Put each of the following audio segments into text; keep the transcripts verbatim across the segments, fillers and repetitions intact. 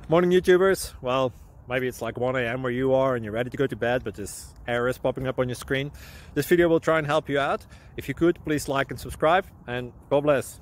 Morning YouTubers. Well, maybe it's like one A M where you are and you're ready to go to bed, but this error is popping up on your screen. This video will try and help you out. If you could, please like and subscribe, and God bless.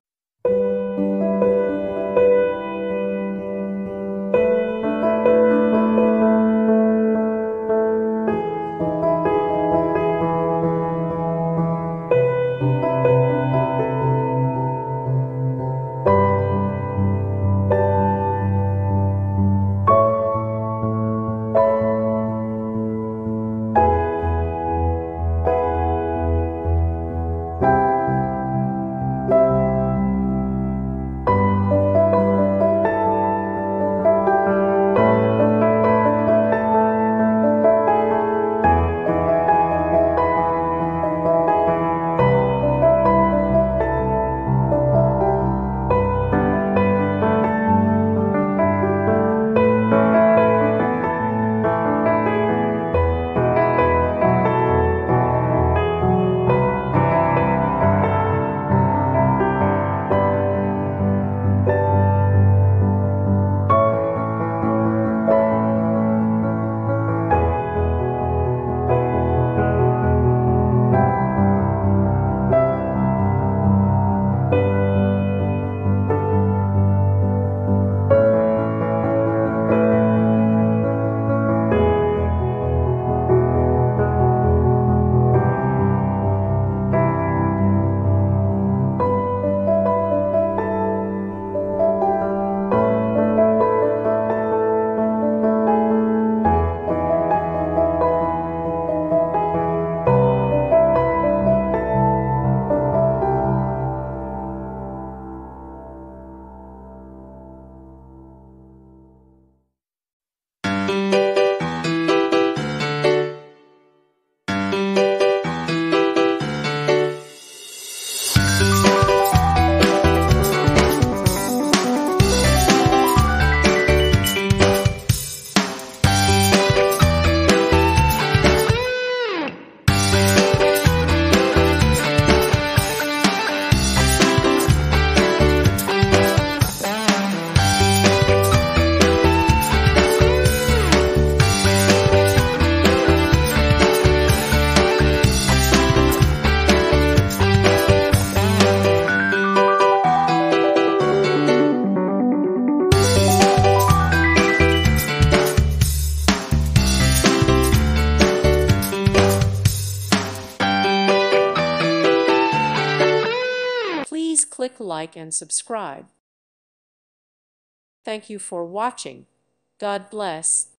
Please click like and subscribe. Thank you for watching. God bless.